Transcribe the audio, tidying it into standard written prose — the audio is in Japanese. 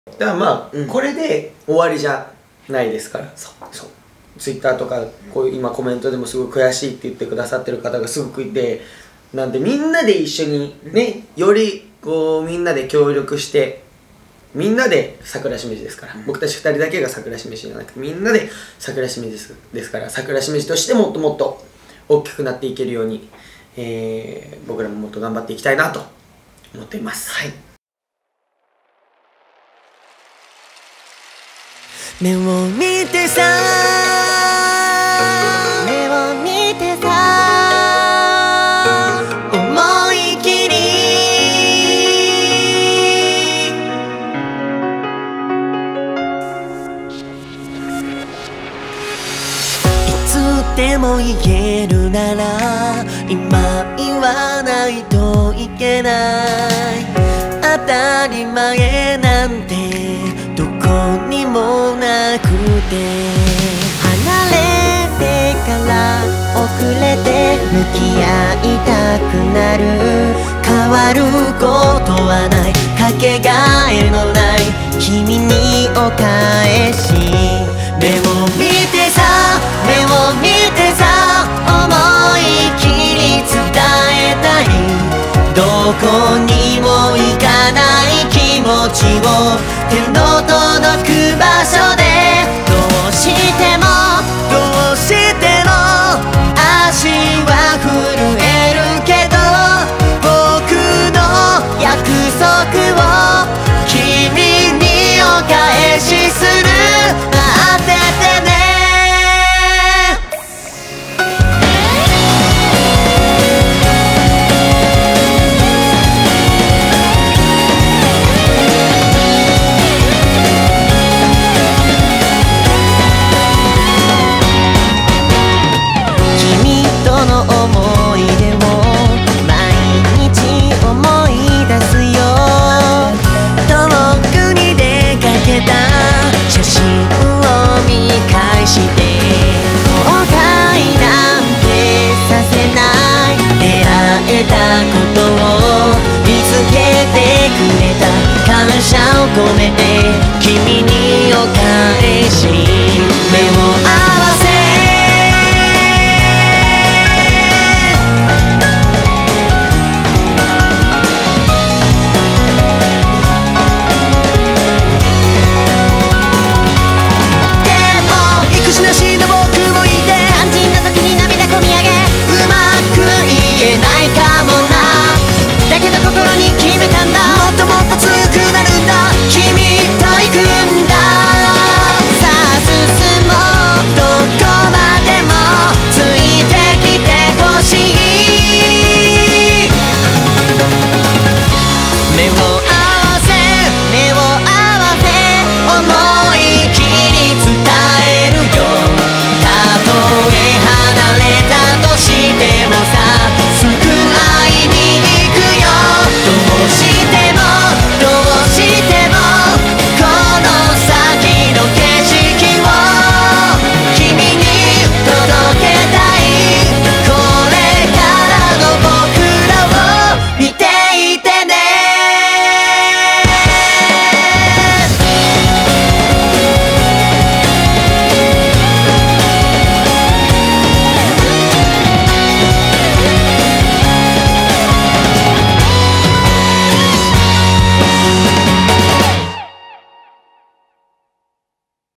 だからまあ、これで終わりじゃないですから。そうツイッターとかこういう今コメントでもすごい悔しいって言ってくださってる方がすごくいて、なんでみんなで一緒にね、よりこうみんなで協力してみんなで桜しめじですから、僕たち2人だけが桜しめじじゃなくてみんなで桜しめじですから、桜しめじとしてもっともっと大きくなっていけるように、僕らももっと頑張っていきたいなと思っています。はい。 目を見てさ、目を見てさ、思い切りいつでも言えるなら今言わないといけない。当たり前なんてどこにもなくて、離れてから遅れて向き合いたくなる。変わることはない、かけがえのない君にお返し。目を見てさ、目を見てさ、思い切り伝えたい。どこにも行かない気持ちを手の届く場所で、どうしてもどうしても足は震えるけど、僕の約束を君にお返しする。待っててね。感謝を込めて君にお返し。